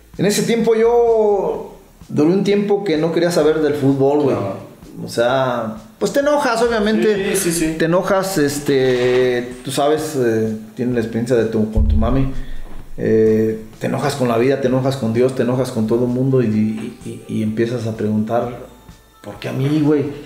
En ese tiempo yo duré un tiempo que no quería saber del fútbol, güey. Claro. O sea, pues te enojas, obviamente. Sí. Te enojas, tú sabes, tienes la experiencia con tu mami. Te enojas con la vida, te enojas con Dios, te enojas con todo el mundo y empiezas a preguntar, ¿por qué a mí, güey?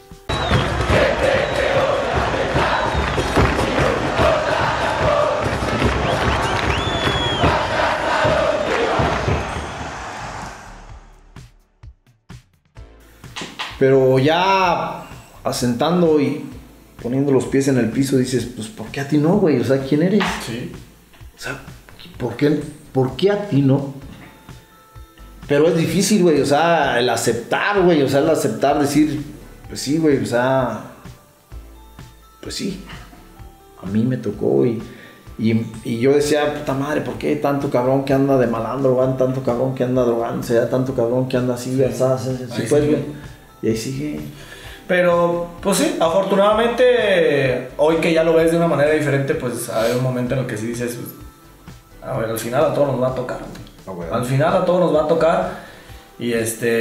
Pero ya asentando y poniendo los pies en el piso dices, pues ¿por qué a ti no, güey? O sea, ¿quién eres? Sí. O sea, ¿por qué a ti no? Pero es difícil, güey, o sea, el aceptar, güey, o sea, el aceptar, decir, pues sí, güey, o sea, pues sí, a mí me tocó y yo decía, puta madre, ¿por qué tanto cabrón que anda de malandro, güey? Tanto cabrón que anda drogándose, tanto cabrón que anda así, así pues, güey. Y ahí sigue. Pero, pues sí, afortunadamente, hoy que ya lo ves de una manera diferente, pues hay un momento en el que sí dices, pues, a ver, al final a todos nos va a tocar. Al final a todos nos va a tocar y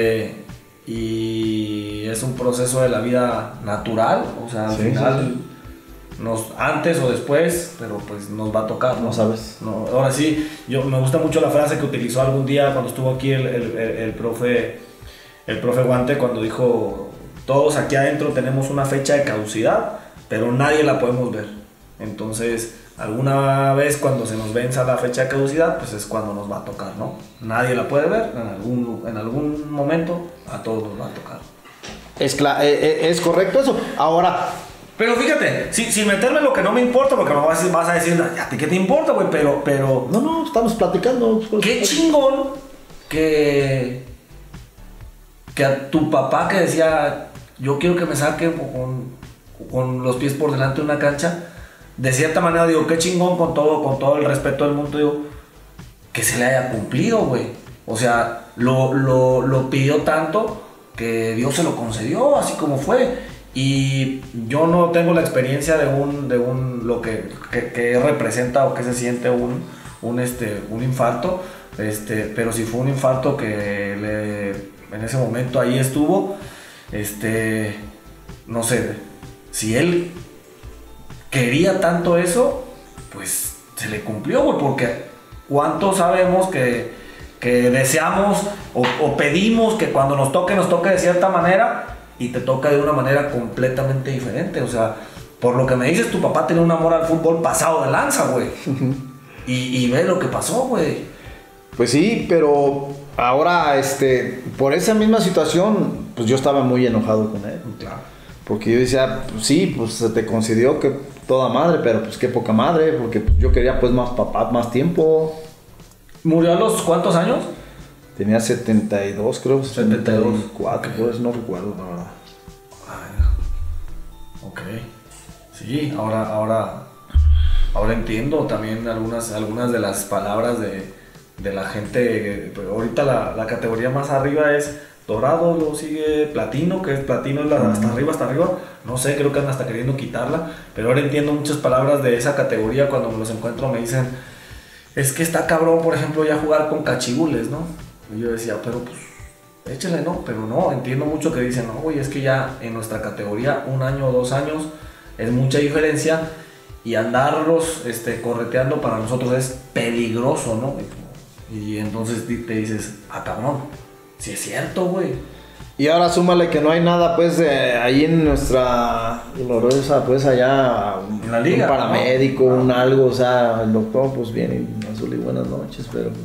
y es un proceso de la vida natural, o sea, al final antes o después, pero pues nos va a tocar, ¿no? No sabes. No, ahora sí, me gusta mucho la frase que utilizó algún día cuando estuvo aquí el profe Guante, cuando dijo, todos aquí adentro tenemos una fecha de caducidad, pero nadie la podemos ver. Entonces, alguna vez cuando se nos venza la fecha de caducidad, pues es cuando nos va a tocar, ¿no? Nadie la puede ver, en algún momento a todos nos va a tocar. Es correcto eso. Ahora, pero fíjate, sin meterme en lo que no me importa, porque me vas a decir, ¿a ti qué te importa, güey? Pero no, estamos platicando. Qué chingón que a tu papá que decía, yo quiero que me saque con los pies por delante de una cancha, de cierta manera digo, qué chingón con todo el respeto del mundo, digo, que se le haya cumplido, güey. O sea, lo pidió tanto que Dios se lo concedió, así como fue. Y yo no tengo la experiencia de lo que representa o que se siente un infarto, pero si fue un infarto que en ese momento ahí estuvo, no sé, si él quería tanto eso, pues se le cumplió, güey, porque ¿cuántos sabemos que deseamos o pedimos que cuando nos toque de cierta manera y te toca de una manera completamente diferente? O sea, por lo que me dices, tu papá tenía un amor al fútbol pasado de lanza, güey. Y ve lo que pasó, güey. Pues sí, pero ahora, por esa misma situación, pues yo estaba muy enojado con él. Claro. Porque yo decía, pues sí, pues se te concedió que toda madre, pero pues qué poca madre, porque pues, yo quería pues más papá, más tiempo. ¿Murió a los cuántos años? Tenía 72, creo, 74, Okay. pues no recuerdo, la verdad. Ok. Sí, ahora entiendo también algunas de las palabras de la gente. Ahorita la categoría más arriba es dorado, luego sigue platino, que es platino hasta arriba. No sé, creo que andan hasta queriendo quitarla, pero ahora entiendo muchas palabras de esa categoría. Cuando me los encuentro me dicen, es que está cabrón, por ejemplo, ya jugar con cachibules, ¿no? Y yo decía, pero pues échale, ¿no? Pero no, entiendo mucho que dicen, no, güey, es que ya en nuestra categoría 1 año o 2 años es mucha diferencia y andarlos correteando para nosotros es peligroso, ¿no? Y entonces te dices, cabrón, sí es cierto, güey. Y ahora súmale que no hay nada, pues, ahí en nuestra gloriosa, pues, allá, en la liga, un paramédico, ¿no? un algo, o sea, el doctor, pues, viene azul y buenas noches, pero, pues,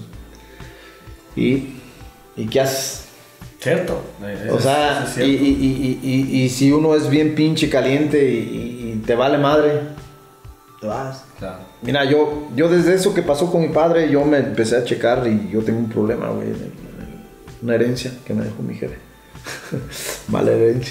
¿y qué haces? Cierto. O sea, y si uno es bien pinche caliente y te vale madre, te vas. Claro. Mira, yo desde eso que pasó con mi padre, yo me empecé a checar y yo tengo un problema, güey, una herencia que me dejó mi jefe. Mala herencia.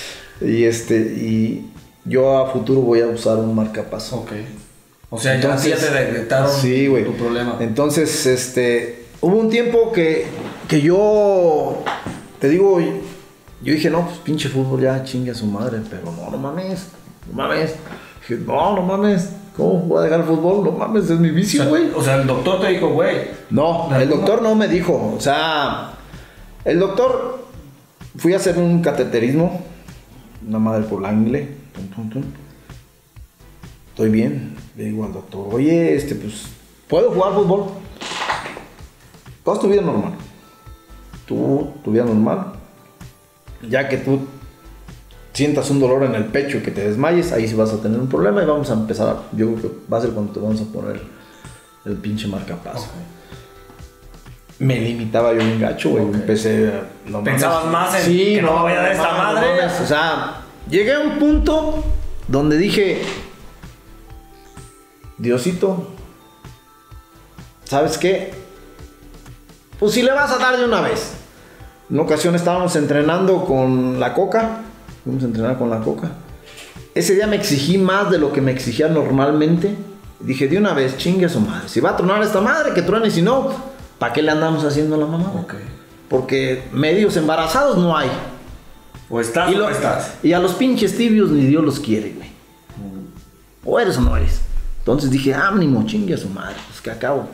Y yo a futuro voy a usar un marcapaso. Ok. O sea, entonces, ya te detectaron tu problema. Entonces, hubo un tiempo que yo, te digo, yo dije, no, pues pinche fútbol ya chingue a su madre, pero no mames. Dije, no mames. ¿Cómo voy a dejar el fútbol? No mames, es mi vicio, güey. O sea, el doctor te dijo, güey. No, el doctor no me dijo. O sea, el doctor... Fui a hacer un cateterismo. Una madre por la ingle. Estoy bien. Le digo al doctor, oye, pues... ¿Puedo jugar fútbol? Toda tu vida normal. Tu vida normal. Ya que tú sientas un dolor en el pecho y que te desmayes, ahí sí vas a tener un problema y vamos a empezar. Yo creo que va a ser cuando te vamos a poner el pinche marcapaso. Okay. Me limitaba yo un gacho, güey. Okay. Empecé. ¿Pensabas más en que no vaya a dar esta madre? O sea, llegué a un punto donde dije, Diosito, ¿sabes qué? Pues si le vas a dar de una vez. En una ocasión estábamos entrenando con la Coca. Fuimos a entrenar con la Coca. Ese día me exigí más de lo que me exigía normalmente. Dije, de una vez, chingue a su madre. Si va a tronar esta madre, que truene. Si no, ¿para qué le andamos haciendo a la mamá? Okay. Porque medios embarazados no hay. O estás o no estás. Y a los pinches tibios ni Dios los quiere, güey. O eres o no eres. Entonces dije, ánimo, chingue a su madre. Pues que acabo,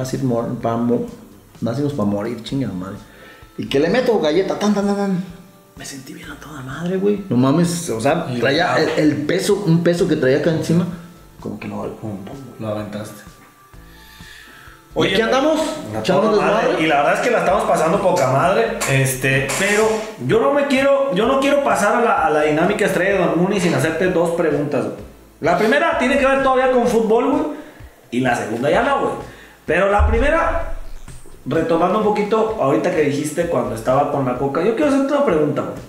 nacimos para morir, chingue a su madre. Y que le meto galleta, tan. Me sentí bien a toda madre, güey. No mames, o sea, traía el peso, un peso que traía acá encima, como que lo aventaste. Oye, ¿qué andamos? Y la verdad es que la estamos pasando poca madre. Pero yo no quiero pasar a la dinámica estrella de Don Muni sin hacerte dos preguntas, güey. La primera tiene que ver todavía con fútbol, güey. Y la segunda ya no, güey. Pero la primera, retomando un poquito ahorita que dijiste cuando estaba con la Coca, yo quiero hacerte una pregunta, güey.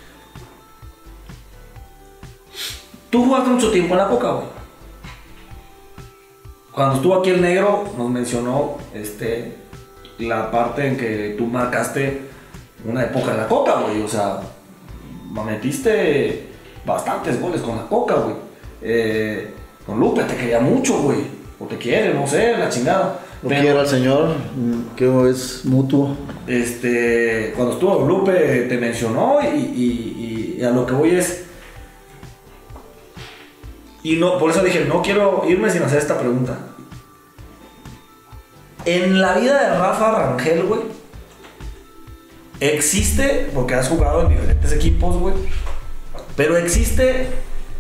Tú jugaste mucho tiempo en la Coca, güey. Cuando estuvo aquí el negro, nos mencionó la parte en que tú marcaste una época en la Coca, güey. O sea, metiste bastantes goles con la Coca, güey. Con Lupe te quería mucho, güey. O te quiere, no sé, la chingada. Lo quiero al señor, que es mutuo. Cuando estuvo Lupe te mencionó y a lo que voy es... Y no, por eso dije, no quiero irme sin hacer esta pregunta. En la vida de Rafa Rangel, güey, existe, porque has jugado en diferentes equipos, güey, pero existe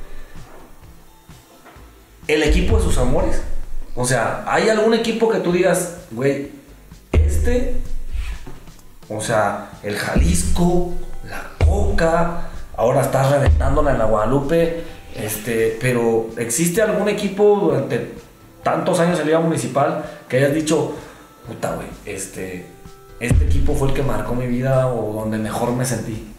el equipo de sus amores. O sea, ¿hay algún equipo que tú digas, güey, o sea, el Jalisco, la Coca, ahora estás reventándola en la Guadalupe, pero ¿existe algún equipo durante tantos años en Liga Municipal que hayas dicho, puta, güey, este equipo fue el que marcó mi vida o donde mejor me sentí?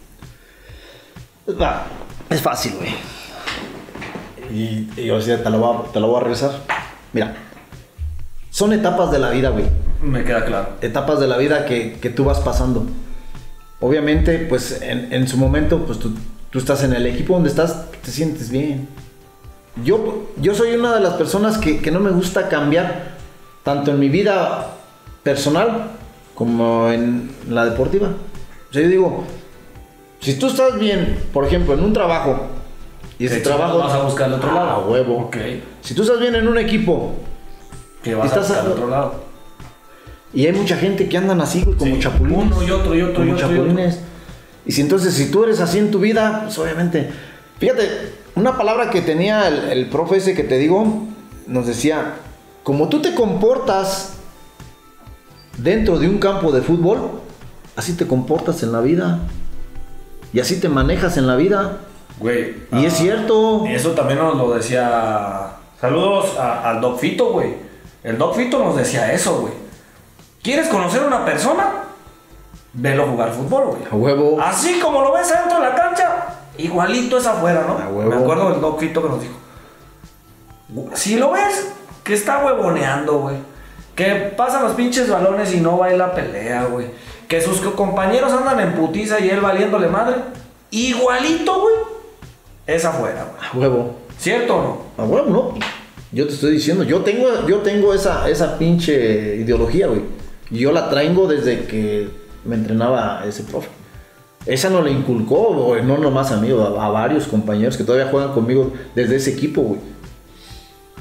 Es fácil, güey. Y yo decía, te lo voy a regresar. Mira, son etapas de la vida, güey. Me queda claro. Etapas de la vida que tú vas pasando. Obviamente, pues en su momento, pues tú estás en el equipo donde estás, te sientes bien. Yo soy una de las personas que no me gusta cambiar, tanto en mi vida personal como en la deportiva. O sea, yo digo, si tú estás bien, por ejemplo, en un trabajo, y ese trabajo vas a buscar al otro lado. A huevo. Okay. Si tú estás bien en un equipo, que vas a buscar al otro lado. Y hay mucha gente que andan así, güey, como chapulines. Uno y otro. Chapulines. Y si tú eres así en tu vida, pues obviamente. Fíjate, una palabra que tenía el profe ese que te digo, nos decía, como tú te comportas dentro de un campo de fútbol, así te comportas en la vida. Y así te manejas en la vida. Güey. Y es cierto. Eso también nos lo decía. Saludos al Doc Fito, güey. El Doc Fito nos decía eso, güey. ¿Quieres conocer a una persona? Velo jugar fútbol, güey. A huevo. Así como lo ves adentro de la cancha, igualito es afuera, ¿no? A huevo. Me acuerdo del Doc Fito que nos dijo. Si lo ves, que está huevoneando, güey. Que pasan los pinches balones y no va a la pelea, güey. Que sus compañeros andan en putiza y él valiéndole madre. Igualito, güey. Es afuera, güey. A huevo. ¿Cierto o no? A huevo, no. Yo te estoy diciendo, yo tengo esa pinche ideología, güey. Y yo la traigo desde que me entrenaba ese profe. Esa no le inculcó, güey, no nomás a mí, a varios compañeros que todavía juegan conmigo desde ese equipo, güey.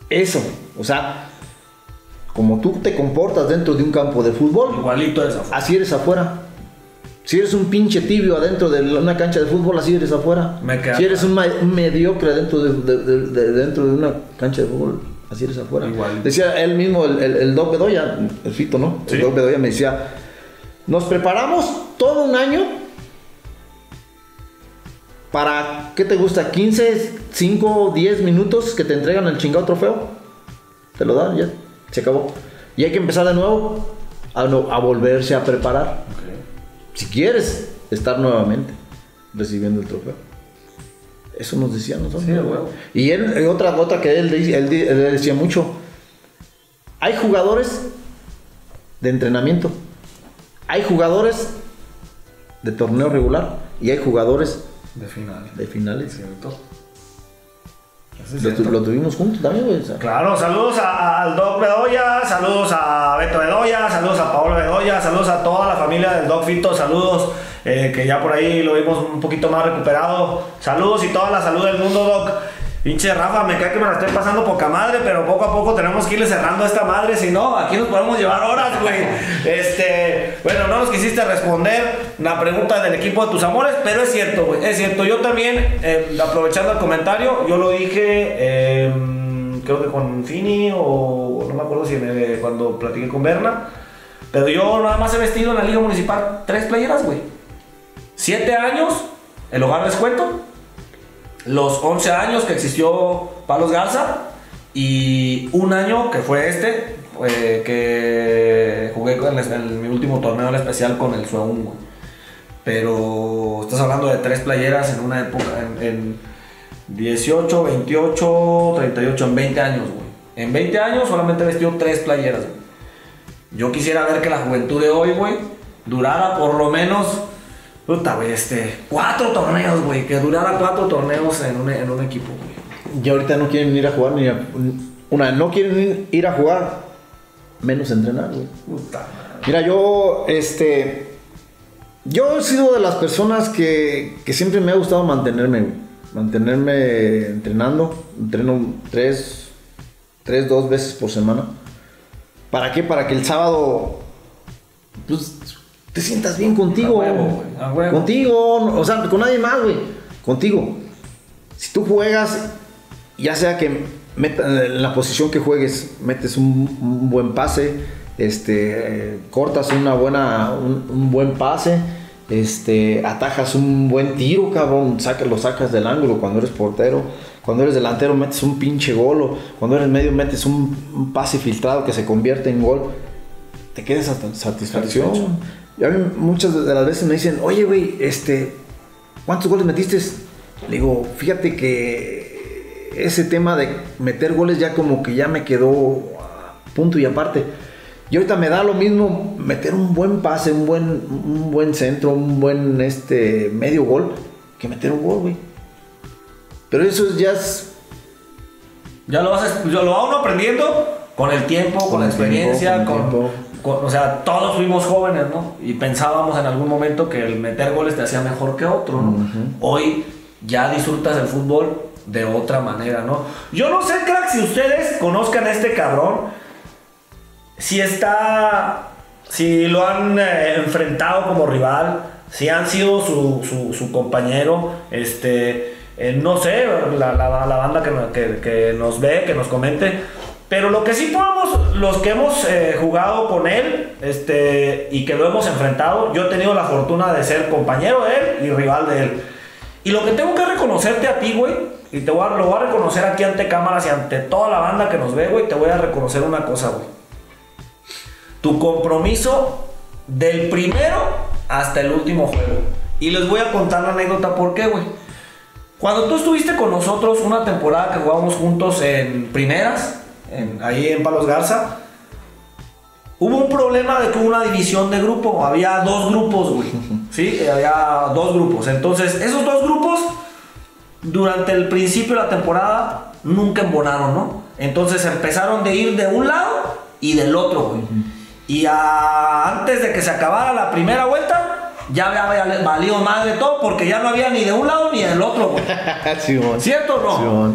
Eso, o sea, como tú te comportas dentro de un campo de fútbol, igualito eres afuera. Así eres afuera. Si eres un pinche tibio adentro de una cancha de fútbol, así eres afuera. Si eres un mediocre dentro de una cancha de fútbol, así eres afuera. Igual. Decía él mismo, el Doc Bedoya, el Fito, ¿no? Sí. El Doc Bedoya me decía, nos preparamos todo un año para, ¿qué te gusta? 15, 5, 10 minutos que te entregan el chingado trofeo. Te lo dan, ya, se acabó. Y hay que empezar de nuevo a volverse a preparar. Okay. Si quieres estar nuevamente recibiendo el trofeo. Eso nos decía nosotros. Sí, bueno. Y él, otra que él decía mucho. Hay jugadores de entrenamiento. Hay jugadores de torneo regular. Y hay jugadores de finales. ¿Cierto? ¿Cierto? Lo tuvimos juntos también, güey. O sea. Claro, saludos al Doc Bedoya, saludos a Beto Bedoya, saludos a Paolo Bedoya, saludos a toda la familia del Doc Fito, saludos, que ya por ahí lo vimos un poquito más recuperado. Saludos y toda la salud del mundo, Doc. Pinche Rafa, me cae que me la estoy pasando poca madre, pero poco a poco tenemos que irle cerrando a esta madre, si no, aquí nos podemos llevar horas, güey. Bueno, no nos quisiste responder la pregunta del equipo de tus amores, pero es cierto, güey, es cierto. Yo también, aprovechando el comentario, yo lo dije, creo que con Fini, o no me acuerdo si cuando platiqué con Berna, pero yo nada más he vestido en la Liga Municipal 3 playeras, güey. 7 años, el hogar les cuento. Los 11 años que existió Palos Garza y un año que fue que jugué en mi último torneo en especial con el Sueún, güey. Pero estás hablando de 3 playeras en una época, en 18, 28, 38, en 20 años, güey. En 20 años solamente he vestido 3 playeras, güey. Yo quisiera ver que la juventud de hoy, güey, durara por lo menos... Puta, güey, 4 torneos, güey, que durara 4 torneos en un equipo, güey. Y ahorita no quieren ir a jugar no quieren ir a jugar, menos entrenar, güey. Puta madre. Mira, yo he sido de las personas que siempre me ha gustado mantenerme entrenando. Entreno 2 veces por semana. ¿Para qué? Para que el sábado, pues, te sientas bien contigo. A huevo, güey. A huevo. Contigo, o sea, con nadie más, güey. Contigo. Si tú juegas, ya sea que en la posición que juegues, metes un buen pase, cortas un buen pase, atajas un buen tiro, cabrón, lo sacas del ángulo cuando eres portero. Cuando eres delantero metes un pinche gol, cuando eres medio metes un pase filtrado que se convierte en gol. Te quedas satisfacción. Y a mí muchas de las veces me dicen, oye, güey, ¿cuántos goles metiste? Le digo, fíjate que ese tema de meter goles ya como que ya me quedó punto y aparte. Y ahorita me da lo mismo meter un buen pase, un buen centro, un buen medio gol, que meter un gol, güey. Pero eso ya es... Ya lo va uno aprendiendo con el tiempo, con la experiencia, o sea, todos fuimos jóvenes, ¿no? Y pensábamos en algún momento que el meter goles te hacía mejor que otro, ¿no? Uh-huh. Hoy ya disfrutas el fútbol de otra manera, ¿no? Yo no sé, crack, si ustedes conozcan a este cabrón, si lo han enfrentado como rival, si han sido su compañero, no sé, la banda que nos ve, que nos comente. Pero lo que sí podemos, los que hemos jugado con él y que lo hemos enfrentado, yo he tenido la fortuna de ser compañero de él y rival de él. Y lo que tengo que reconocerte a ti, güey, y lo voy a reconocer aquí ante cámaras y ante toda la banda que nos ve, güey, te voy a reconocer una cosa, güey. Tu compromiso del primero hasta el último juego. Y les voy a contar la anécdota por qué, güey. Cuando tú estuviste con nosotros una temporada que jugábamos juntos en primeras, ahí en Palos Garza, hubo un problema de que hubo una división de grupo. Había 2 grupos, güey. Sí, había 2 grupos. Entonces, esos 2 grupos, durante el principio de la temporada, nunca embonaron, ¿no? Entonces empezaron de ir de un lado y del otro, güey. Y antes de que se acabara la primera vuelta, ya había valido madre todo, porque ya no había ni de un lado ni del otro, güey. Sí, ¿cierto o no? Sí,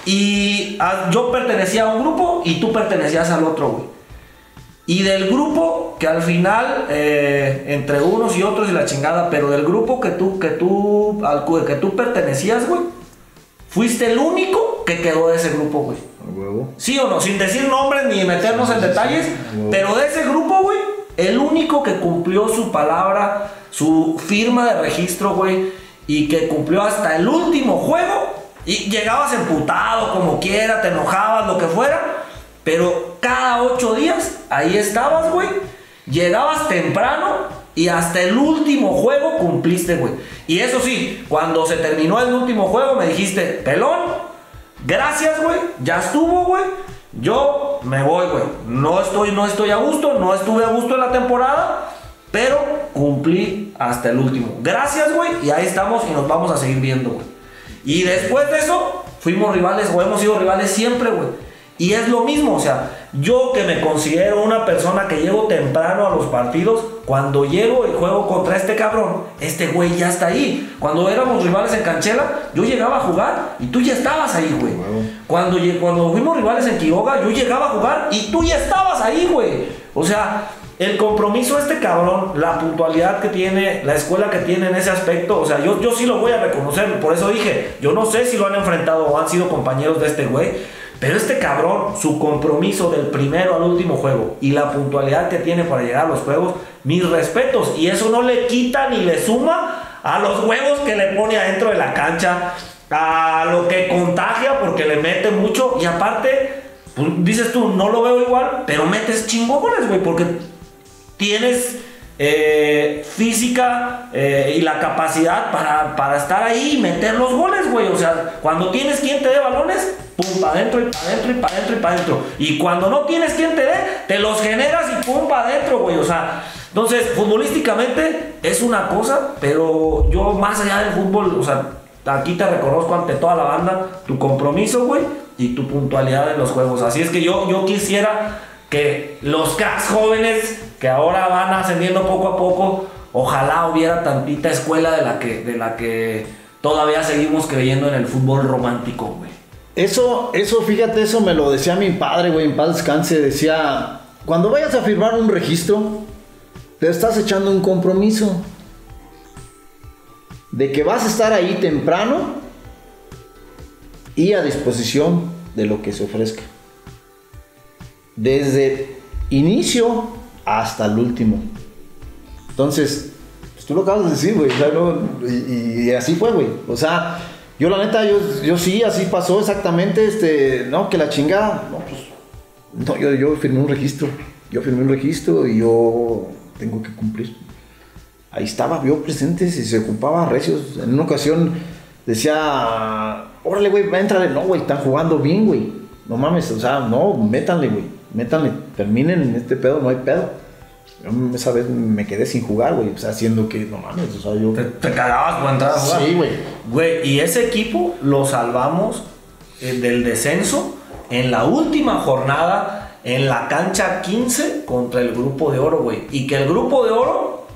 Y yo pertenecía a un grupo y tú pertenecías al otro, güey. Y del grupo que al final, entre unos y otros y la chingada, pero del grupo al que tú pertenecías, güey, fuiste el único que quedó de ese grupo, güey. ¿Sí o no? Sin decir nombres ni meternos en detalles, pero de ese grupo, güey, el único que cumplió su palabra, su firma de registro, güey, y que cumplió hasta el último juego, y llegabas emputado, como quiera, te enojabas, lo que fuera, pero cada 8 días ahí estabas, güey, llegabas temprano y hasta el último juego cumpliste, güey. Y eso sí, cuando se terminó el último juego me dijiste, pelón, gracias, güey, ya estuvo, güey, yo me voy, güey, no estoy a gusto, no estuve a gusto en la temporada, pero cumplí hasta el último. Gracias, güey, y ahí estamos y nos vamos a seguir viendo, güey. Y después de eso, fuimos rivales o hemos sido rivales siempre, güey. Y es lo mismo, o sea, yo que me considero una persona que llego temprano a los partidos, cuando llego y juego contra este cabrón, este güey ya está ahí. Cuando éramos rivales en Canchela, yo llegaba a jugar y tú ya estabas ahí, güey. Cuando fuimos rivales en Quiroga, yo llegaba a jugar y tú ya estabas ahí, güey. O sea, el compromiso de este cabrón, la puntualidad que tiene, la escuela que tiene en ese aspecto, o sea, yo sí lo voy a reconocer. Por eso dije, yo no sé si lo han enfrentado o han sido compañeros de este güey, pero este cabrón, su compromiso del primero al último juego y la puntualidad que tiene para llegar a los juegos, mis respetos. Y eso no le quita ni le suma a los huevos que le pone adentro de la cancha, a lo que contagia porque le mete mucho. Y aparte, pues, dices tú, no lo veo igual, pero metes chingones, güey, porque tienes física y la capacidad para estar ahí y meter los goles, güey. O sea, cuando tienes quien te dé balones, pum, para adentro y para adentro y para adentro y para adentro. Y cuando no tienes quien te dé, te los generas y pum, para adentro, güey. O sea, entonces, futbolísticamente es una cosa, pero yo más allá del fútbol, o sea, aquí te reconozco ante toda la banda tu compromiso, güey, y tu puntualidad en los juegos. Así es que yo quisiera que los cracks jóvenes que ahora van ascendiendo poco a poco, ojalá hubiera tantita escuela de la que todavía seguimos creyendo en el fútbol romántico, güey. Eso, fíjate, eso me lo decía mi padre, güey, en paz descanse. Decía, cuando vayas a firmar un registro, te estás echando un compromiso de que vas a estar ahí temprano y a disposición de lo que se ofrezca, desde inicio hasta el último. Entonces, pues tú lo acabas de decir, güey, o sea, no, y así fue, güey. O sea, yo la neta, yo sí, así pasó exactamente, no, que la chingada, no, pues, no, yo firmé un registro, y yo tengo que cumplir. Ahí estaba, vio presentes y se ocupaba recios. En una ocasión decía, órale, güey, éntrale. No, güey, están jugando bien, güey. No mames, o sea, no, métanle, güey. Métanle, terminen este pedo, no hay pedo. Yo esa vez me quedé sin jugar, güey. O sea, haciendo que, no mames, o sea, yo... Te cagabas por entrar a jugar. Sí, güey. Güey, y ese equipo lo salvamos del descenso en la última jornada en la cancha 15 contra el Grupo de Oro, güey. Y que el Grupo de Oro,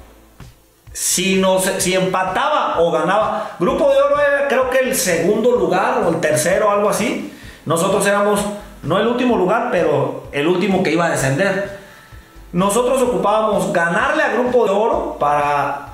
si empataba o ganaba, Grupo de Oro era creo que el segundo lugar o el tercero, algo así. Nosotros éramos, no el último lugar, pero el último que iba a descender. Nosotros ocupábamos ganarle a Grupo de Oro para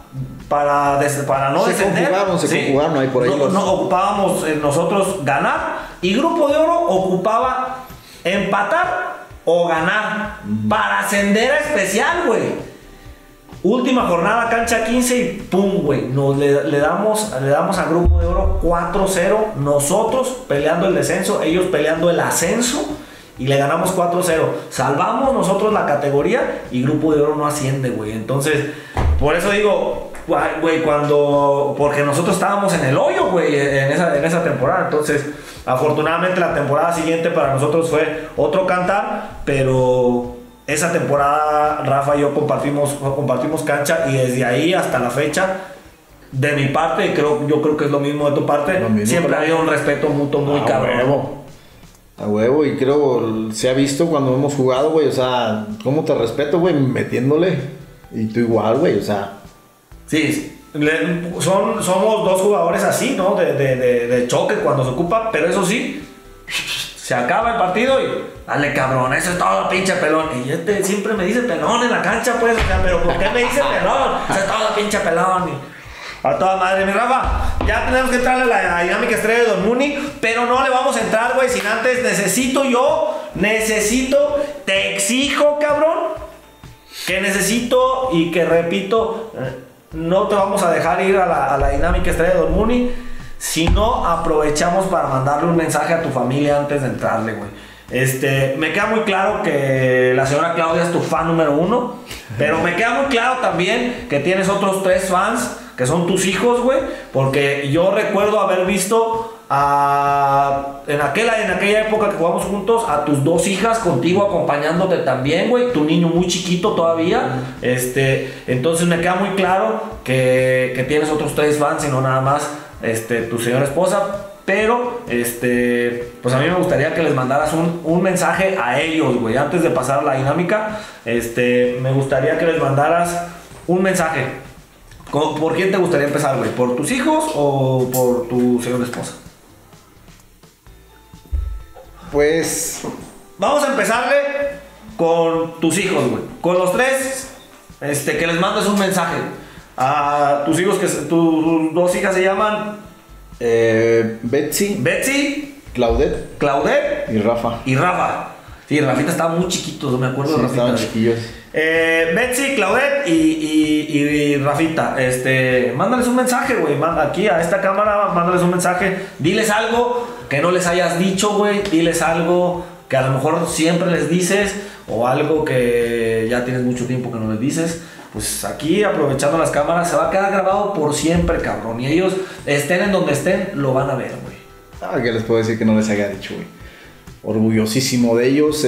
no descender. Se conjugaron ahí por ahí. No ocupábamos nosotros ganar, y Grupo de Oro ocupaba empatar o ganar para ascender a especial, güey. Última jornada, cancha 15 y pum, güey. Le damos a Grupo de Oro 4-0. Nosotros peleando el descenso, ellos peleando el ascenso. Y le ganamos 4-0. Salvamos nosotros la categoría y Grupo de Oro no asciende, güey. Entonces, por eso digo, güey, porque nosotros estábamos en el hoyo, güey, en esa temporada. Entonces, afortunadamente la temporada siguiente para nosotros fue otro cantar, pero esa temporada Rafa y yo compartimos cancha, y desde ahí hasta la fecha, de mi parte, yo creo que es lo mismo de tu parte, siempre ha habido un respeto mutuo muy cabrón. A huevo, y creo se ha visto cuando hemos jugado, güey, o sea, cómo te respeto, güey, metiéndole, y tú igual, güey, o sea. Sí, somos dos jugadores así, ¿no? De choque cuando se ocupa, pero eso sí, Se acaba el partido y dale cabrón, eso es todo pinche pelón. Y siempre me dice pelón en la cancha, pues, o sea, pero ¿por qué me dice pelón? Eso es todo pinche pelón. Y a toda madre, mi Rafa, ya tenemos que entrarle a la dinámica estrella de Don Muni, pero no le vamos a entrar, güey, sin antes te exijo, cabrón, que necesito y que repito, no te vamos a dejar ir a la dinámica estrella de Don Muni. Si no, aprovechamos para mandarle un mensaje a tu familia antes de entrarle, güey. Me queda muy claro que la señora Claudia es tu fan número 1, pero me queda muy claro también que tienes otros 3 fans que son tus hijos, güey, porque yo recuerdo haber visto en aquella época que jugamos juntos a tus 2 hijas contigo acompañándote también, güey, tu niño muy chiquito todavía. Entonces me queda muy claro que tienes otros 3 fans y no nada más tu señora esposa, pero pues a mí me gustaría que les mandaras un mensaje a ellos, güey, antes de pasar a la dinámica. Me gustaría que les mandaras un mensaje. ¿Por quién te gustaría empezar, güey? ¿Por tus hijos o por tu señora esposa? Pues vamos a empezarle con tus hijos, güey, con los 3, que les mandes un mensaje a tus hijos, que tus 2 hijas se llaman Betsy, Claudette y Rafa. Sí, Rafita estaba muy chiquito, no me acuerdo de Rafita. Estaban chiquillos. Betsy, Claudette y Rafita, mándales un mensaje, güey, aquí a esta cámara, mándales un mensaje, diles algo que no les hayas dicho, güey, diles algo que a lo mejor siempre les dices, o algo que ya tienes mucho tiempo que no les dices. Pues aquí, aprovechando las cámaras, se va a quedar grabado por siempre, cabrón. Y ellos, estén en donde estén, lo van a ver, güey. ¿Qué les puedo decir que no les haya dicho, güey? Orgullosísimo de ellos,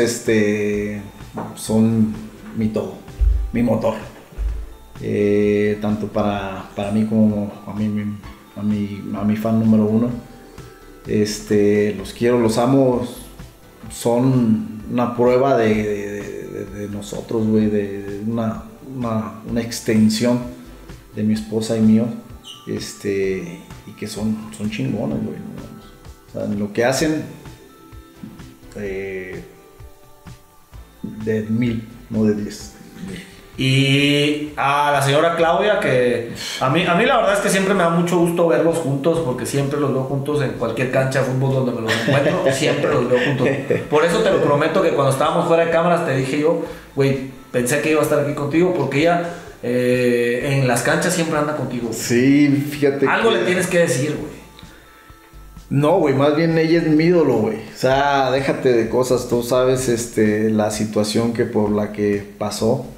son mi todo, mi motor. Tanto para mí como a mi fan número 1. Los quiero, los amo. Son una prueba de nosotros, güey, de una extensión de mi esposa y mío, y que son chingones, güey. O sea, en lo que hacen, de 1000, no de 10. Y a la señora Claudia, que a mí la verdad es que siempre me da mucho gusto verlos juntos, porque siempre los veo juntos en cualquier cancha de fútbol donde me los encuentro, siempre los veo juntos. Por eso te lo prometo que cuando estábamos fuera de cámaras te dije yo, güey, pensé que iba a estar aquí contigo, porque ella en las canchas siempre anda contigo. Sí, fíjate. Algo le tienes que decir, güey. No, güey, más bien ella es mi ídolo, güey. O sea, déjate de cosas, tú sabes la situación por la que pasó.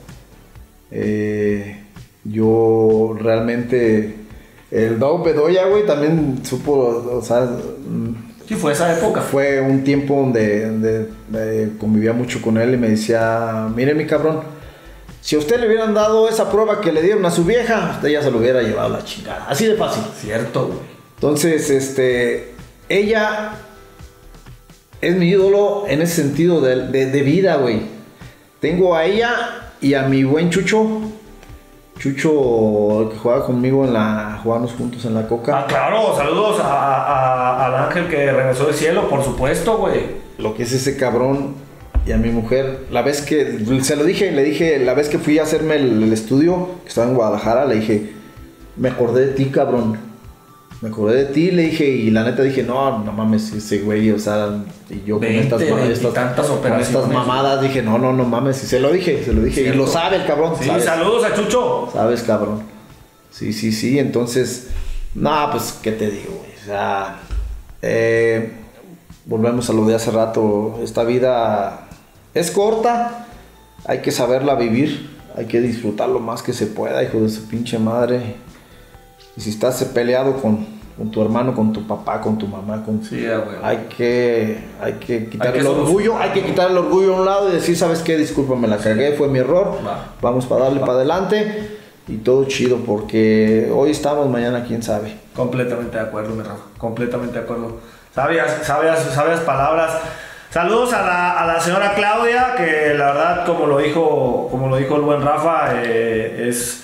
Yo realmente, el Dao Bedoya, güey, también supo, o sea... Sí, fue esa época. Fue un tiempo donde convivía mucho con él y me decía, mire mi cabrón, si a usted le hubieran dado esa prueba que le dieron a su vieja, usted ya se lo hubiera llevado a la chingada. Así de fácil. Cierto, güey. Entonces, ella es mi ídolo en ese sentido de vida, güey. Tengo a ella y a mi buen Chucho, el que jugaba conmigo jugábamos juntos en la Coca. Ah, claro, saludos al ángel que regresó del cielo, por supuesto, güey. Lo que es ese cabrón, y a mi mujer, la vez que, se lo dije, le dije, la vez que fui a hacerme el estudio, que estaba en Guadalajara, le dije, me acordé de ti, cabrón. Me acordé de ti, le dije, y la neta dije, no mames, ese güey, o sea, y yo con estas mamadas dije, no mames, y se lo dije, y lo sabe el cabrón. Sí, ¿sabes? Saludos a Chucho. Sabes, cabrón. Sí, entonces, pues, ¿qué te digo, güey? O sea, volvemos a lo de hace rato, esta vida es corta, hay que saberla vivir, hay que disfrutar lo más que se pueda, hijo de su pinche madre. Y si estás peleado con tu hermano, con tu papá, con tu mamá, hay que quitar el orgullo, hay que quitar el orgullo a un lado y decir, ¿sabes qué? Disculpa, me la cagué, fue mi error. Vamos para darle para adelante y todo chido, porque hoy estamos, mañana quién sabe. Completamente de acuerdo, mi Rafa, completamente de acuerdo. Sabias palabras. Saludos a la señora Claudia, que la verdad, como lo dijo el buen Rafa, es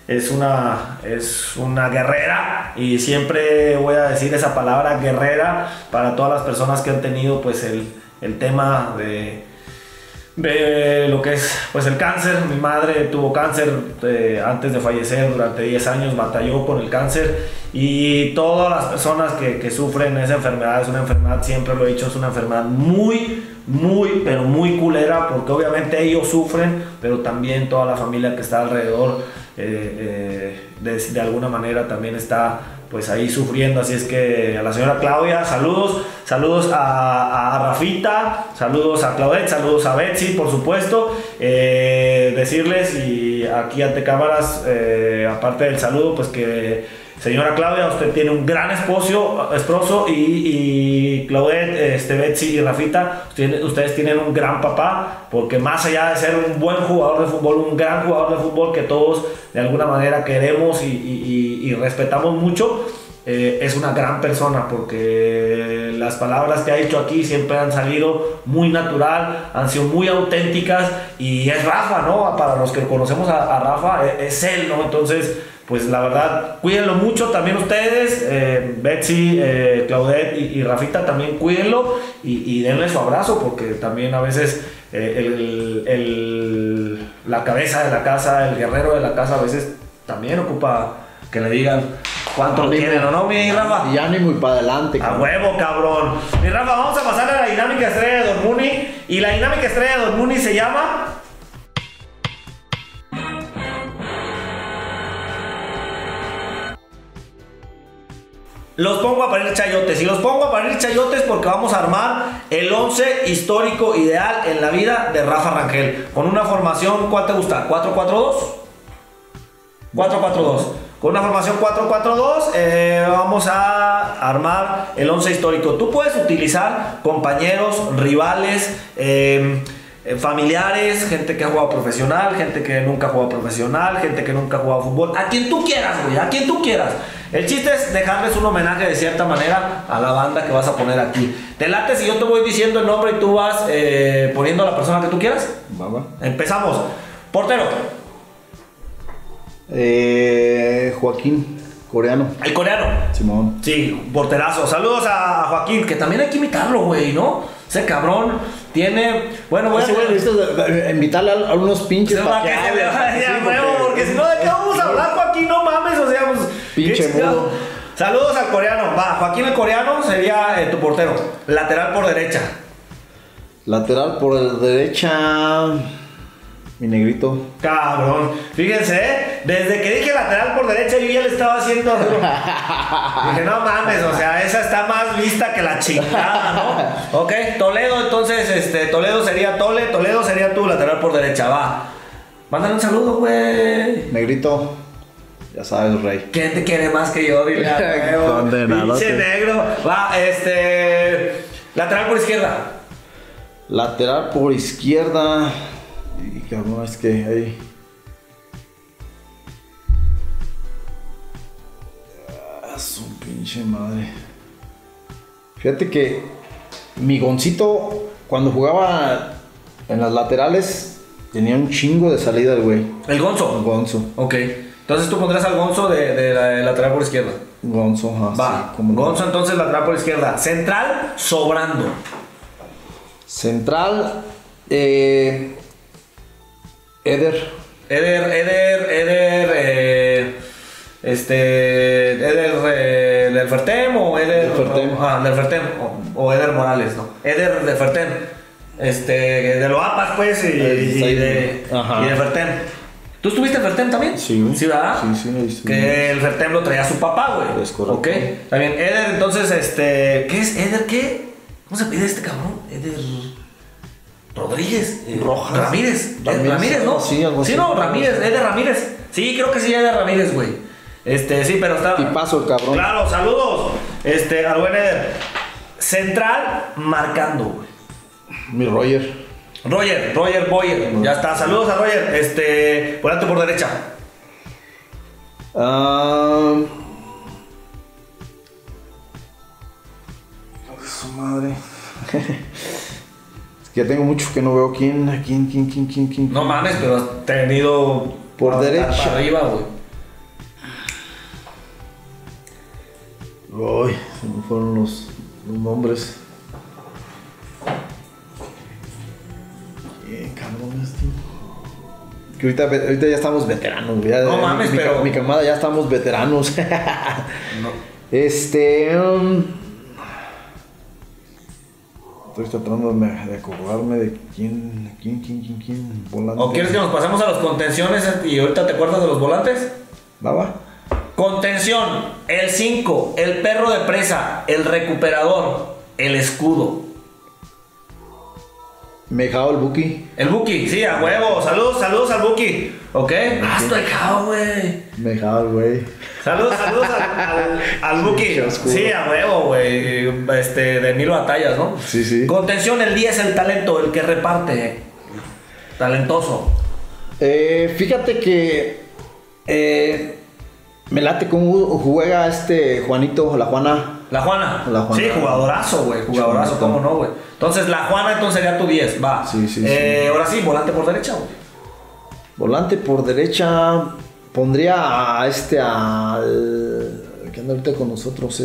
es una guerrera, y siempre voy a decir esa palabra guerrera para todas las personas que han tenido pues el tema de lo que es pues el cáncer. Mi madre tuvo cáncer antes de fallecer. Durante 10 años batalló con el cáncer, y todas las personas que sufren esa enfermedad, es una enfermedad, siempre lo he dicho, es una enfermedad muy pero muy culera, porque obviamente ellos sufren, pero también toda la familia que está alrededor de alguna manera también está pues ahí sufriendo. Así es que a la señora Claudia, saludos a Rafita, saludos a Claudette, saludos a Betsy, por supuesto. Decirles, y aquí ante cámaras, aparte del saludo, pues que señora Claudia, usted tiene un gran esposo, y Claudette, Betsy y Rafita, ustedes tienen un gran papá, porque más allá de ser un buen jugador de fútbol, un gran jugador de fútbol que todos de alguna manera queremos y respetamos mucho, es una gran persona, porque las palabras que ha dicho aquí siempre han salido muy natural, han sido muy auténticas, y es Rafa, ¿no? Para los que conocemos a Rafa, es él, ¿no? Entonces, pues la verdad, cuídenlo mucho también ustedes, Betsy, Claudette y Rafita, también cuídenlo y denle su abrazo, porque también a veces la cabeza de la casa, el guerrero de la casa, a veces también ocupa que le digan cuánto lo quieren o no, mi Rafa. Y ánimo y para adelante. A huevo, cabrón. Mi Rafa, vamos a pasar a la dinámica estrella de Don Muni, y la dinámica estrella de Don Muni se llama... Los pongo a parir chayotes, y los pongo a parir chayotes porque vamos a armar el 11 histórico ideal en la vida de Rafa Rangel, con una formación, ¿cuál te gusta? ¿4-4-2? 4-4-2. Con una formación 4-4-2 vamos a armar el 11 histórico. Tú puedes utilizar compañeros, rivales, familiares, gente que ha jugado profesional, gente que nunca ha jugado profesional, gente que nunca ha jugado fútbol, a quien tú quieras, güey, a quien tú quieras. El chiste es dejarles un homenaje de cierta manera a la banda que vas a poner aquí. ¿Te late si yo te voy diciendo el nombre y tú vas poniendo a la persona que tú quieras? Va. Empezamos. Portero. Joaquín, coreano. El coreano. Simón. Sí, porterazo. Saludos a Joaquín, que también hay que imitarlo, güey, ¿no? Ese cabrón tiene... Bueno, voy a invitarle a unos pinches para que se le vaya nuevo, porque si no, ¿de qué vamos a hablar, Joaquín? No mames, o sea, pues... Pinche mudo. Saludos al coreano. Va, Joaquín el coreano sería tu portero. Lateral por derecha. Lateral por derecha... Mi negrito. Cabrón. Fíjense, desde que dije lateral por derecha, yo ya le estaba haciendo. Dije, no mames, o sea, esa está más lista que la chingada, ¿no? Ok, Toledo, entonces, Toledo sería tu lateral por derecha, va. Mándale un saludo, güey. Negrito. Ya sabes, rey. ¿Quién te quiere más que yo? Dile a nuevo. Pinche negro. Va, lateral por izquierda. Lateral por izquierda. Y cabrón, es que ahí. Su pinche madre. Fíjate que mi Goncito, cuando jugaba en las laterales, tenía un chingo de salida el güey. ¿El Gonzo? El Gonzo. Ok. Entonces tú pondrás al Gonzo de lateral por izquierda. Gonzo, ajá. Va. Sí, como Gonzo, entonces lateral por izquierda. Central, sobrando. Central, Eder del Fertem o Eder del Fertem. del Fertem o Eder Morales, ¿no? Eder del Fertem. De Loapas, pues, y de Fertem. ¿Tú estuviste en Fertem también? Sí, güey. ¿Sí, verdad? Sí. Que el Fertem lo traía su papá, güey. Es correcto. Ok, está bien. Eder, entonces, ¿qué es Eder? ¿Qué? ¿Cómo se pide este cabrón? Eder Rodríguez. Rojas. Ramírez, ¿no? Sí, algo así. Sí, no, Ramírez, Eder Ramírez. Sí, creo que sí, Eder Ramírez, güey. Sí, pero está... Tipazo el cabrón. Claro, saludos. Al buen Eder. Central, marcando, güey. Mi Roger Boyer. Ya está, saludos a Roger. Ponete por derecha. Su madre. Es que ya tengo mucho que no veo quién. No mames, pero has tenido... Por derecha. Para arriba, güey. Uy, se me fueron los nombres. Qué cabrón esto. Que ahorita ya estamos veteranos, güey. No mames, pero... Mi camada ya estamos veteranos. No. Estoy tratando de acordarme de quién volante. ¿O quieres que nos pasemos a las contenciones y ahorita te acuerdas de los volantes? ¿Va? Contención, el 5, el perro de presa, el recuperador, el escudo. Me dejaba el Buki. El Buki, sí, a huevo. Saludos al Buki. ¿Ok? Estoy dejado, güey. Me dejaba el güey. Saludos al Buki. Sí, a huevo, güey. De mil batallas, ¿no? Sí. Contención, el 10, el talento, el que reparte. Talentoso. Fíjate que me late cómo juega Juanito, la Juana. La Juana. Sí, jugadorazo, güey. Jugadorazo, ¿cómo no, güey? Entonces, la Juana entonces sería tu 10, va. Sí. Ahora sí, volante por derecha, güey. Volante por derecha, pondría a al que anda ahorita con nosotros,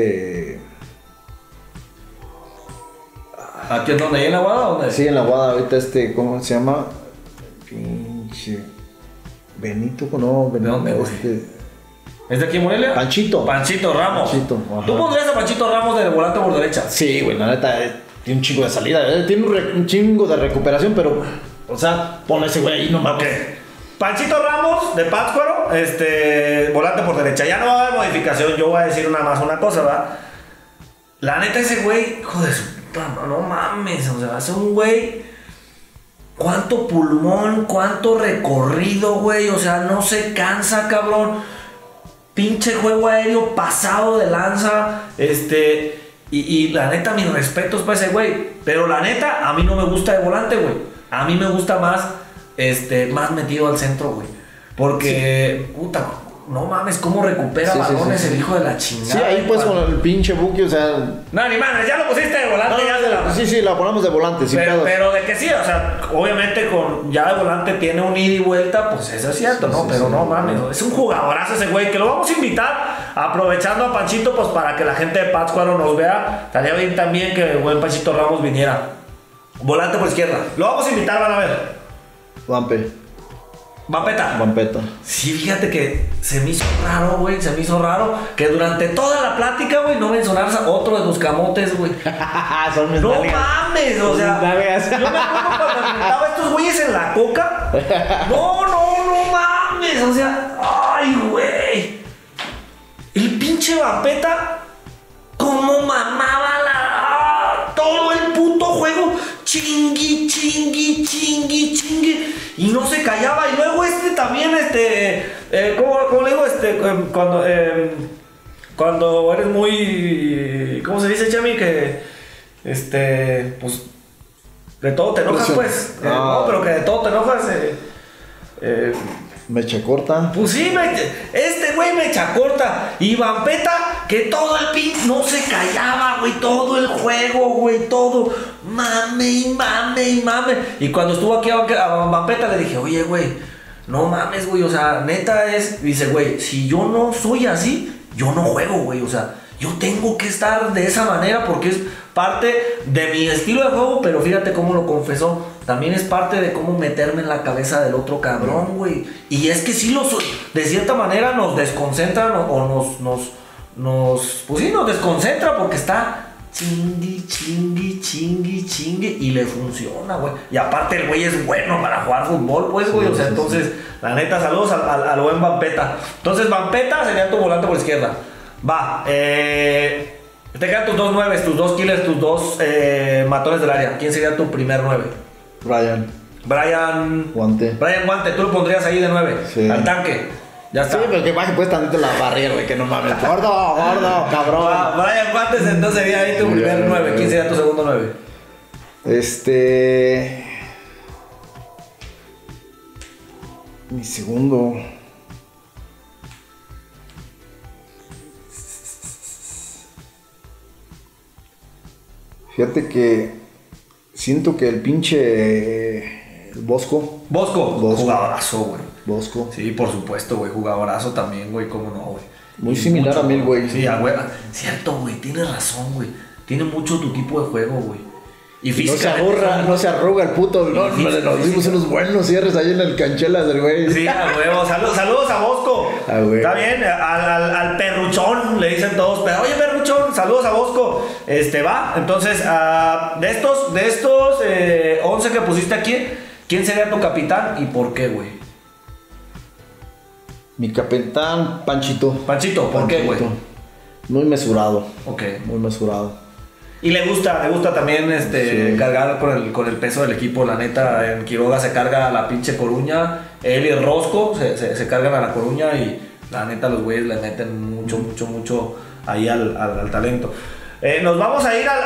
¿Aquí es donde? ¿Ahí en la Guada o dónde? Sí, en la Guada, ahorita ¿cómo se llama? Pinche... Benito, no, Benito. ¿De dónde, güey? ¿Es de aquí en Morelia? Panchito Ramos. ¿Tú pondrías a Panchito Ramos de volante por derecha? Sí, güey, la neta, tiene un chingo de salida, tiene un chingo de recuperación, pero, o sea, pon ese güey ahí nomás. Okay. Panchito Ramos de Pátzcuaro, volante por derecha. Ya no va a haber modificación, yo voy a decir nada más una cosa, ¿verdad? La neta, ese güey, hijo de su puta, no mames, o sea, es un güey. Cuánto pulmón, cuánto recorrido, güey, o sea, no se cansa, cabrón. Pinche juego aéreo pasado de lanza, y la neta, mis respetos para ese güey. Pero la neta, a mí no me gusta de volante, güey. A mí me gusta más, más metido al centro, güey. Porque, puta, no mames, cómo recupera balones el hijo de la chingada. Sí, ahí pues con el pinche Buki, o sea... No, ni mames, ya lo pusiste de volante. Sí, la ponemos de volante, sin pedos. Pero de que sí, o sea, obviamente ya de volante tiene un ida y vuelta, pues eso es cierto, ¿no? Pero no mames, es un jugadorazo ese güey, que lo vamos a invitar, aprovechando a Panchito, pues para que la gente de Pátzcuaro nos vea. Estaría bien también que el buen Panchito Ramos viniera. Volante por izquierda. Lo vamos a invitar, van a ver. Vampeta. Sí, fíjate que se me hizo raro, güey. Que durante toda la plática, güey, no mencionaras a otro de los camotes, güey. No mames, o sea. Yo me acuerdo cuando enfrentaba a estos güeyes en la coca. No mames, o sea. Ay, güey. El pinche Vampeta, como mamaba todo el puto juego. Chingui. Y no se callaba. Y luego también, ¿cómo le digo? Cuando eres muy... ¿Cómo se dice, Chami? Que, pues, de todo te enojas, pues. No, pero que de todo te enojas, mecha corta. Pues sí, güey mecha corta. Y Vampeta, que todo el pin no se callaba, güey. Todo el juego, güey, todo. Mame. Y cuando estuvo aquí a Vampeta le dije, oye, güey, no mames, güey. O sea, neta dice, güey, si yo no soy así, yo no juego, güey. O sea, yo tengo que estar de esa manera porque es parte de mi estilo de juego. Pero fíjate cómo lo confesó. También es parte de cómo meterme en la cabeza del otro cabrón, güey. Y es que sí de cierta manera nos desconcentran o pues sí, nos desconcentra porque está chingue y le funciona, güey. Y aparte el güey es bueno para jugar fútbol, pues, güey. O sea, entonces, la neta, saludos al buen Vampeta. Entonces, Vampeta sería tu volante por izquierda. Va, te quedan tus 2 9, tus 2 killers, tus 2 matones del área. ¿Quién sería tu primer 9? Brian Guante, tú lo pondrías ahí de 9, sí. Al tanque. Ya está. Sí, pero que baje pues tantito la barrera, güey, que no mames. Gordo, cabrón. Brian Guantes, entonces sería ahí tu primer 9. ¿Quién sería tu segundo 9? Mi segundo. Fíjate que siento que el pinche Bosco. Jugadorazo, güey. Bosco. Sí, por supuesto, güey. Jugadorazo también, güey. ¿Cómo no, güey? Muy similar a mí, güey. Sí, a güey. Cierto, güey, tienes razón, güey. Tiene mucho tu tipo de juego, güey. Y no se aburra, no se arruga el puto. No, nos dimos unos buenos cierres ahí en el Canchelas del güey. Sí, a huevo. Saludos a Bosco. Está bien, al perruchón le dicen todos. Pero, oye, perruchón, saludos a Bosco. Va. Entonces, de estos 11 que pusiste aquí, ¿quién sería tu capitán y por qué, güey? Mi capitán, Panchito. Panchito, ¿por qué, güey? Muy mesurado. Ok. Muy mesurado. Y le gusta también sí. cargar con el peso del equipo. La neta, en Quiroga se carga la pinche Coruña. Él y el Rosco se cargan a la Coruña y la neta los güeyes le meten mucho ahí al talento. Nos vamos a ir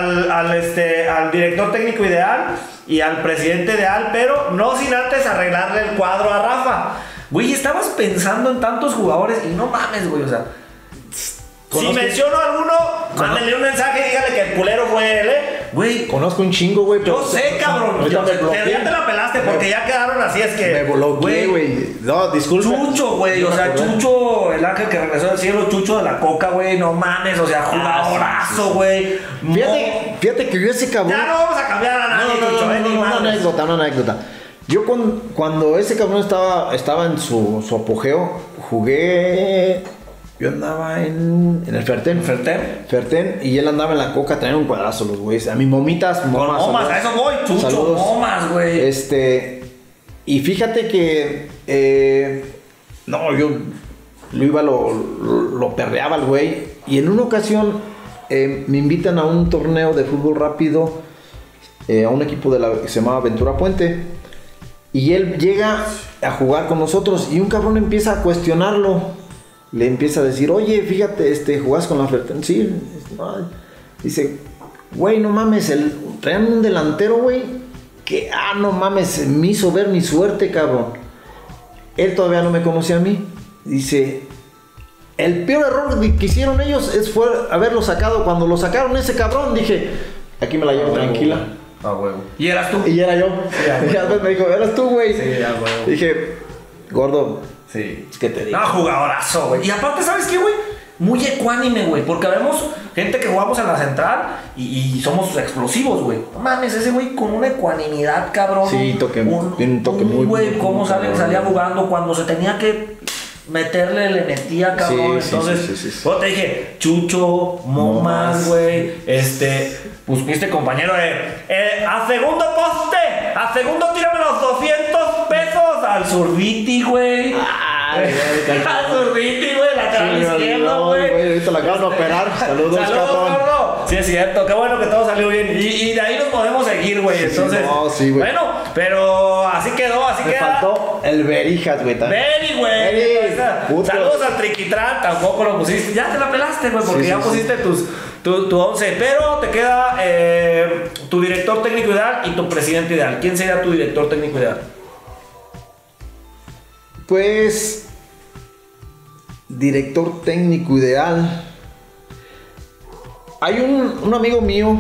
al director técnico ideal y al presidente ideal, pero no sin antes arreglarle el cuadro a Rafa. Güey, estabas pensando en tantos jugadores y no mames, güey, o sea... Si menciono a alguno, mándenle un mensaje y dígale que el culero fue él, Güey. Conozco un chingo, güey. Yo sé, cabrón. Pero ya te la pelaste porque ya quedaron así, es que. Me bloqueé, güey. No, disculpe. Chucho, güey. O sea, Chucho, el ángel que regresó del cielo, Chucho de la Coca, güey. No mames, o sea, jugadorazo, güey. Fíjate que yo ese cabrón. Ya no vamos a cambiar a nadie, Chucho, una anécdota. Yo cuando ese cabrón estaba en su apogeo, jugué. Yo andaba en el Ferten. Ferten, y él andaba en la Coca, traían un cuadrazo los güeyes. A mis momas, a eso voy, Chucho, saludos. Momas, güey. Y fíjate que no, yo lo iba, lo perreaba el güey. Y en una ocasión me invitan a un torneo de fútbol rápido a un equipo que se llamaba Ventura Puente. Y él llega a jugar con nosotros y un cabrón empieza a cuestionarlo. Le empieza a decir, oye, fíjate, jugás con la Ferten. Sí, no. Dice, güey, no mames, traían un delantero, güey, que, no mames, me hizo ver mi suerte, cabrón. Él todavía no me conocía a mí. Dice, el peor error que hicieron ellos fue haberlo sacado. Cuando lo sacaron ese cabrón, dije, aquí me la llevo tranquila. Huevo. ¿Y eras tú? Y era yo. Sí, y después me dijo, eras tú, güey. Sí, huevo. Dije, gordo. Sí. ¿Qué te digo? No, jugadorazo, güey. Y aparte, ¿sabes qué, güey? Muy ecuánime, güey. Porque vemos gente que jugamos en la central y somos explosivos, güey. No mames, ese güey con una ecuanimidad, cabrón. Sí, tiene un toque muy... Güey, cómo salía jugando cuando se tenía que meterle, le metía, cabrón. Sí, entonces, sí. Yo te dije, Chucho, Momas, güey. Pues este compañero a segundo poste, a segundo tírame los 200 pesos al Zurviti, güey. Al Zurviti, güey, lateral izquierdo, güey. Ahorita la acaban de operar. Saludos, cabrón. Sí, es cierto, qué bueno que todo salió bien. Y de ahí nos podemos seguir, güey. Entonces, sí, güey. Bueno, pero así quedó, así me queda. Faltó el Berijas, güey. Beri, güey. Saludos al Triquitrán, tampoco lo pusiste. Ya te la pelaste, güey, porque ya pusiste tu 11. Pero te queda tu director técnico ideal y tu presidente ideal. ¿Quién sería tu director técnico ideal? Pues, director técnico ideal. Hay un amigo mío.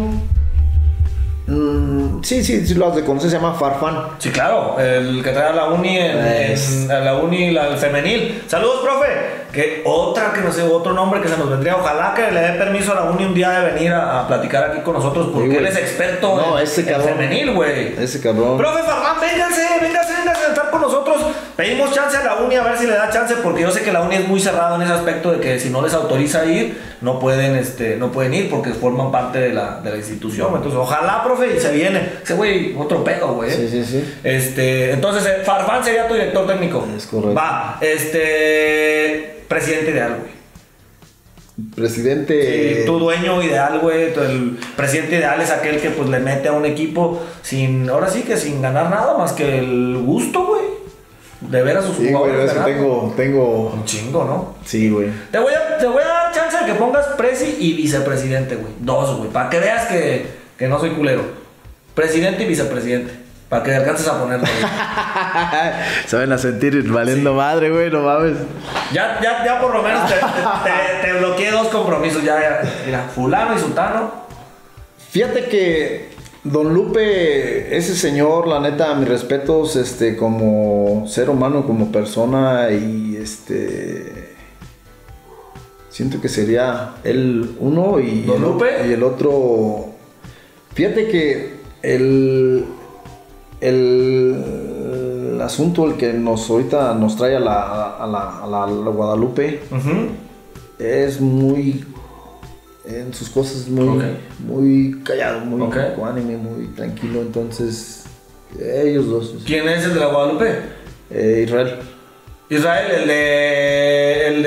Sí, lo has de conocer, se llama Farfán. Sí, claro, el que trae a la uni a la uni el femenil. Saludos, profe. Que otro nombre que se nos vendría. Ojalá que le dé permiso a la uni un día de venir a platicar aquí con nosotros, porque sí, él es experto en femenil, güey. Ese cabrón. Profe Farfán, vénganse a estar con nosotros. Pedimos chance a la uni a ver si le da chance, porque yo sé que la uni es muy cerrada en ese aspecto de que si no les autoriza ir, no pueden ir porque forman parte de la institución. Entonces, ojalá, profe, y se viene. Ese güey, otro pedo, güey. Sí. Entonces, Farfán sería tu director técnico. Es correcto. Va, presidente ideal, güey. Presidente. Sí, tu dueño ideal, güey. El presidente ideal es aquel que pues le mete a un equipo sin ganar nada más que el gusto, güey. De ver a sus jugadores. Sí, güey, tengo un chingo, ¿no? Sí, güey. Te voy a dar chance de que pongas presi y vicepresidente, güey. 2, güey. Para que veas que no soy culero. Presidente y vicepresidente. Para que alcances a ponerlo. Saben a sentir valiendo madre, güey, no mames. Ya por lo menos te bloqueé 2 compromisos. Ya, mira, fulano y sultano. Fíjate que Don Lupe, ese señor, la neta, mis respetos, como ser humano, como persona y Siento que sería él uno y ¿Don Lupe? Y el otro. Fíjate que el asunto, el que ahorita nos trae a la Guadalupe, es muy, en sus cosas muy callado, muy ecuánime, muy tranquilo. Entonces, ellos dos. ¿Quién es el de la Guadalupe? Israel. Israel, el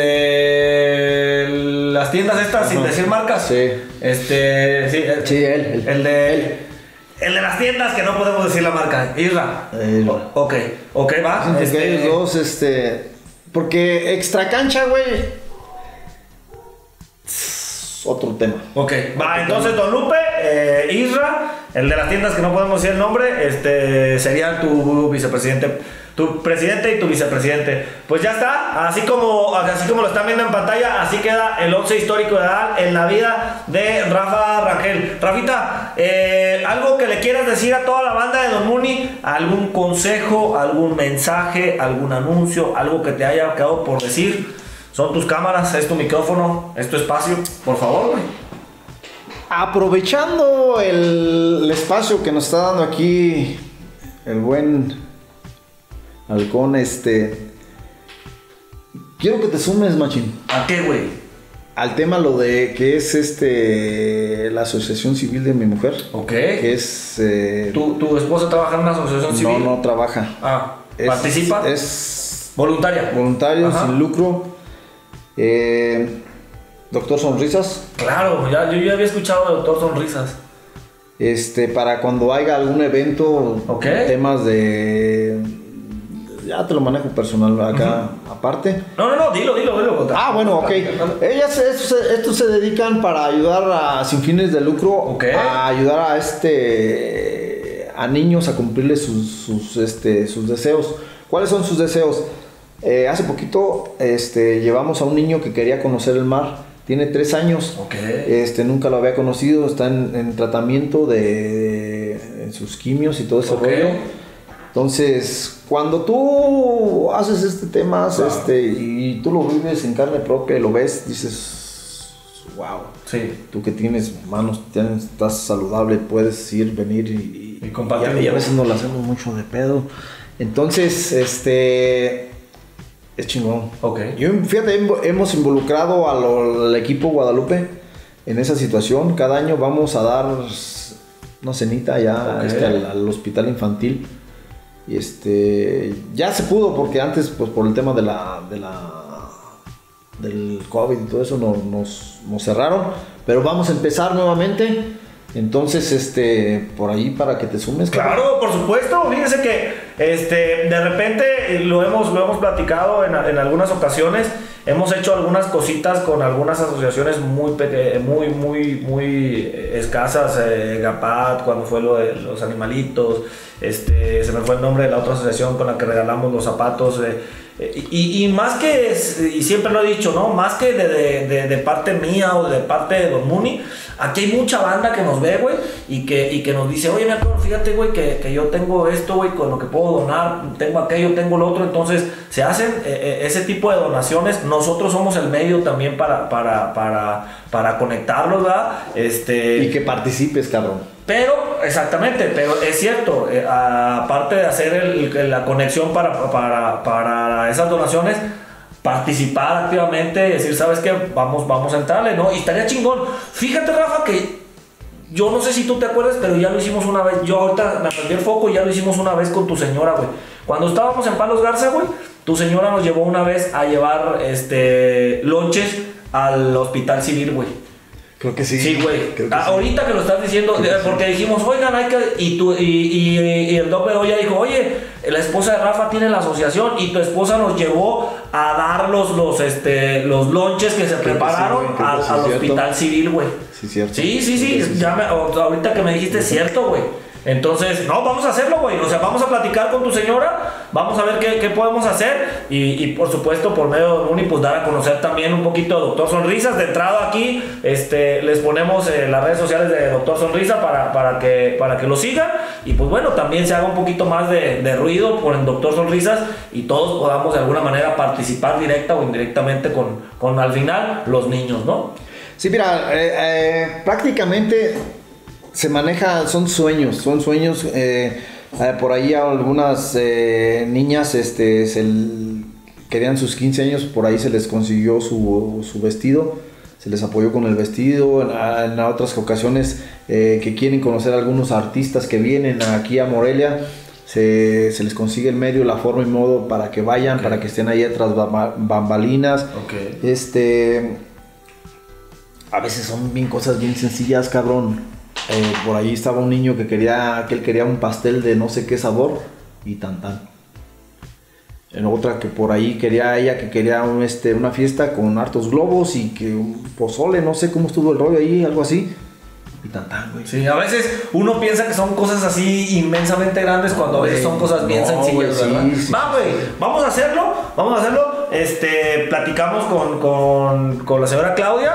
de las tiendas estas, sin decir marcas. Sí. Sí, él. El de las tiendas que no podemos decir la marca. Ok, va. Ellos dos, porque extra cancha, güey, otro tema. Ok, va, entonces Don Lupe, Isra, el de las tiendas que no podemos decir el nombre, serían tu vicepresidente. Tu presidente y tu vicepresidente. Pues ya está, así como lo están viendo en pantalla, así queda el 11 histórico de Adal en la vida de Rafa Rangel. Rafita, algo que le quieras decir a toda la banda de Don Muni, algún consejo, algún mensaje, algún anuncio, algo que te haya quedado por decir. Son tus cámaras, es tu micrófono, es tu espacio, por favor, güey. Aprovechando el espacio que nos está dando aquí el buen Halcón, quiero que te sumes, machín. ¿A qué, güey? Al tema lo de que es la asociación civil de mi mujer. Ok. Que es... ¿Tu esposa trabaja en una asociación civil? No trabaja. ¿Participa? Es voluntaria. Voluntario, sin lucro. Doctor Sonrisas. Claro, yo ya había escuchado de Doctor Sonrisas. Para cuando haya algún evento, temas de... Ya te lo manejo personal acá, aparte. No, dilo. Bueno, ok. Ellas esto se dedican para ayudar sin fines de lucro, a ayudar a niños a cumplirles sus deseos. ¿Cuáles son sus deseos? Hace poquito llevamos a un niño que quería conocer el mar. Tiene 3 años. Nunca lo había conocido. Está en tratamiento en sus quimios y todo ese rollo. Entonces, cuando tú haces este tema, y tú lo vives en carne propia y lo ves, dices, wow. Sí. Tú que tienes manos, estás saludable, puedes ir, venir y compartir. Y a veces nos la hacemos mucho de pedo. Entonces, es chingón. Fíjate, hemos involucrado al equipo Guadalupe en esa situación. Cada año vamos a dar una cenita allá al hospital infantil. Y ya se pudo, porque antes, pues por el tema del COVID y todo eso nos cerraron, pero vamos a empezar nuevamente. Entonces, por ahí para que te sumes. Claro, por supuesto. Fíjense que de repente lo hemos platicado en algunas ocasiones. Hemos hecho algunas cositas con algunas asociaciones muy escasas. GAPAT, cuando fue lo de los animalitos. Se me fue el nombre de la otra asociación con la que regalamos los zapatos. Y más que, y siempre lo he dicho, ¿no? Más que de parte mía o de parte de Don Muni, aquí hay mucha banda que nos ve, güey, y que nos dice, oye, fíjate, güey, que yo tengo esto, güey, con lo que puedo donar, tengo aquello, tengo lo otro. Entonces se hacen ese tipo de donaciones. Nosotros somos el medio también para conectarlos, ¿verdad? Y que participes, cabrón. Pero, exactamente, pero es cierto, aparte de hacer la conexión para esas donaciones, participar activamente y decir, ¿sabes qué? Vamos a entrarle, ¿no? Y estaría chingón. Fíjate, Rafa, que yo no sé si tú te acuerdas, pero ya lo hicimos una vez. Yo ahorita me prendí el foco y ya lo hicimos una vez con tu señora, güey. Cuando estábamos en Palos Garza, güey, tu señora nos llevó una vez a llevar lonches al hospital civil, güey. Creo que sí. Sí, güey. Ahorita que lo estás diciendo, porque dijimos, oigan, hay que... Y el doctor ya dijo, oye, la esposa de Rafa tiene la asociación y tu esposa nos llevó a dar los lonches que se prepararon al hospital civil, güey. Sí, cierto. Sí. Ahorita que me dijiste, es cierto, güey. Entonces, no, vamos a hacerlo, güey. O sea, vamos a platicar con tu señora, vamos a ver qué podemos hacer. Y por supuesto, por medio de Muni, pues dar a conocer también un poquito de Doctor Sonrisas. De entrada aquí, les ponemos las redes sociales de Doctor Sonrisa para que lo sigan. Y pues bueno, también se haga un poquito más de ruido por el Doctor Sonrisas y todos podamos de alguna manera participar directa o indirectamente con al final los niños, ¿no? Sí, mira, prácticamente se maneja, son sueños. Por ahí algunas niñas querían sus 15 años, por ahí se les consiguió su vestido, se les apoyó con el vestido. En otras ocasiones que quieren conocer a algunos artistas que vienen aquí a Morelia, se les consigue el medio, la forma y modo para que vayan, okay, para que estén ahí tras bambalinas. Okay. A veces son cosas bien sencillas, cabrón. Por ahí estaba un niño que él quería un pastel de no sé qué sabor y tan. En otra que por ahí quería una fiesta con hartos globos y que un pozole, no sé cómo estuvo el rollo ahí, algo así. Y tan, güey. Sí, a veces uno piensa que son cosas así inmensamente grandes cuando a veces son cosas bien sencillas, ¿verdad? Sí. Va, güey, vamos a hacerlo. Platicamos con la señora Claudia,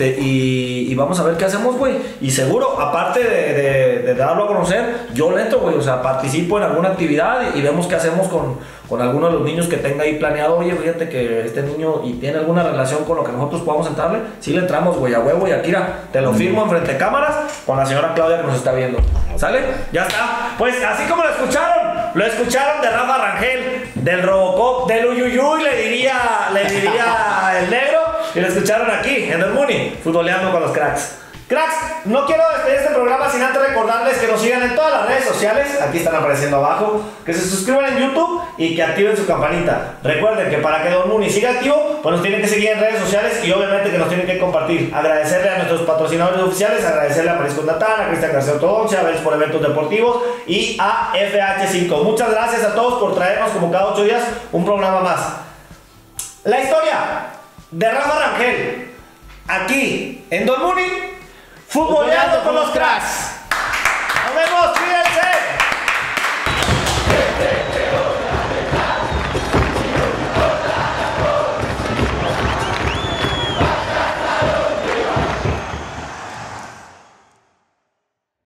y vamos a ver qué hacemos, güey. Y seguro, aparte de darlo a conocer, yo le entro, güey. O sea, participo en alguna actividad y vemos qué hacemos con alguno de los niños que tenga ahí planeado. Oye, fíjate que este niño y tiene alguna relación con lo que nosotros podamos entrarle. Sí le entramos, güey, a huevo y a Kira. Te lo firmo enfrente de cámaras con la señora Claudia que nos está viendo. ¿Sale? Ya está. Pues así como lo escucharon de Rafa Rangel, del Robocop, del Uyuyuy, le diría el negro, y lo escucharon aquí en el Muni, futboleando con los cracks. Cracks, no quiero despedir este programa sin antes recordarles que nos sigan en todas las redes sociales, aquí están apareciendo abajo, que se suscriban en YouTube y que activen su campanita. Recuerden que para que Don Muni siga activo, pues nos tienen que seguir en redes sociales y obviamente que nos tienen que compartir. Agradecerle a nuestros patrocinadores oficiales, agradecerle a Mariscos Natán, a Cristian García Ortodoxia, a Vélez por Eventos Deportivos y a FH5. Muchas gracias a todos por traernos como cada 8 días un programa más. La historia de Rafa Rangel, aquí en Don Muni, futboleando con los cracks.